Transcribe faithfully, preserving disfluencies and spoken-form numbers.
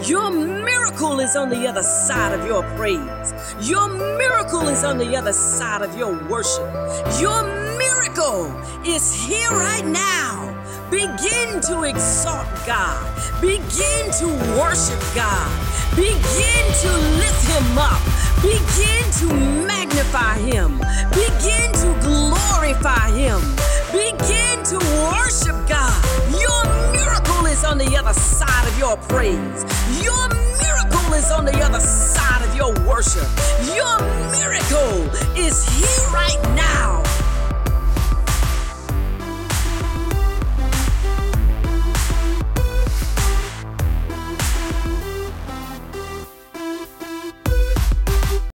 Your miracle is on the other side of your praise. Your miracle is on the other side of your worship. Your miracle is here right now. Begin to exalt God. Begin to worship God. Begin to lift Him up. Begin to magnify Him. Begin to glorify Him. Begin to worship God. Your miracle is on the other side of your praise. Your miracle is on the other side of your worship. Your miracle is here right